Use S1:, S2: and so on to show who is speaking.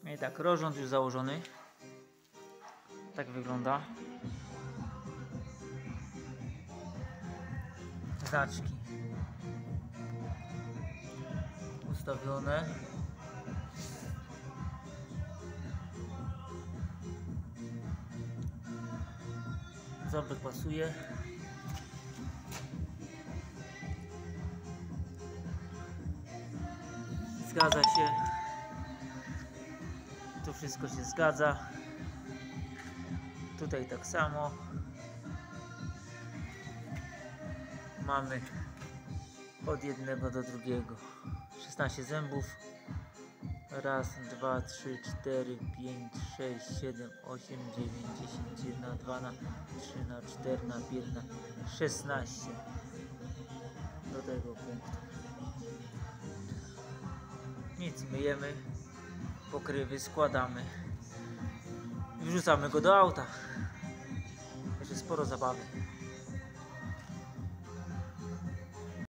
S1: I tak, rozrząd już założony. Tak wygląda. Znaczki ustawione. Ząbek pasuje. Zgadza się. Tu wszystko się zgadza. Tutaj tak samo. Mamy od jednego do drugiego 16 zębów. Raz, 2, 3, 4, 5, 6, 7, 8, 9, 10, 1, 2, 3, 4, 5, 16 do tego punktu. Nic, myjemy, pokrywy składamy, wrzucamy go do auta. Jeszcze sporo zabawy.